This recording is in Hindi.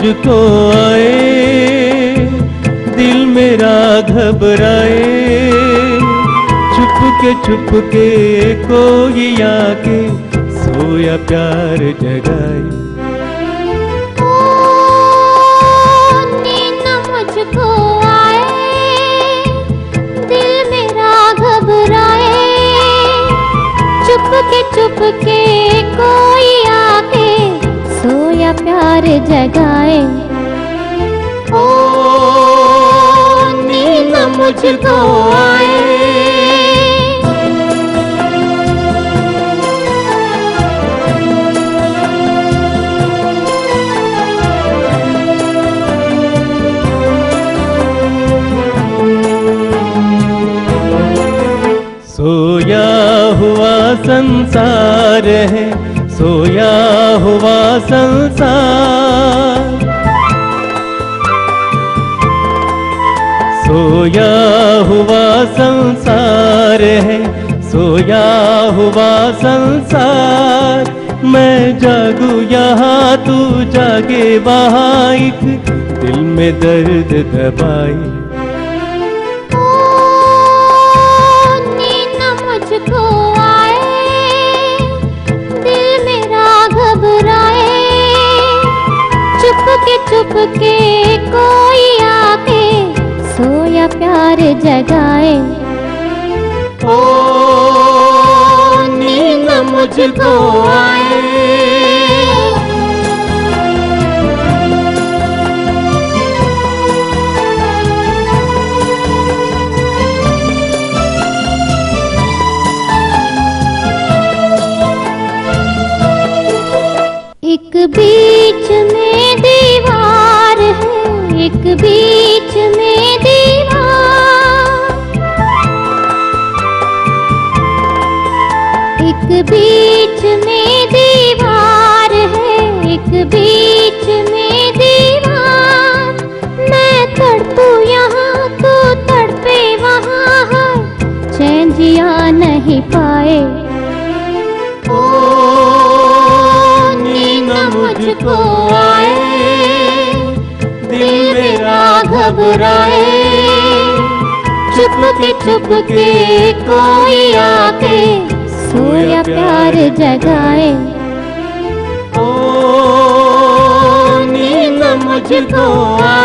मुझको आए, दिल मेरा घबराए, छुप के कोई आके सोया प्यार जगाए। नींद मुझको आए, दिल मेरा घबराए, चुप के कोई आके सोया प्यार जगाए। ओ नींद मुझको आए। सोया हुआ संसार है, सोया हुआ संसार, सोया हुआ संसार है, सोया हुआ संसार। मैं जागू यहाँ तू जागे वहाँ, एक दिल में दर्द दबाए। मुझको आए, दिल मेरा घबराए, चुप के कोई आके सोया प्यार जगाए। ओ नींद मुझको आए। एक बीच में दीवार है, एक बीच में दीवार, एक बीच में दीवार है, एक बीच में दीवार। मैं तड़पू यहाँ तू तड़पे वहाँ, है चैन जिया नहीं पाए। मुझको आए, दिल मेरा घबराए, चुप के कोई आके सोया प्यार जगाए। ओ नींद मुझको आए।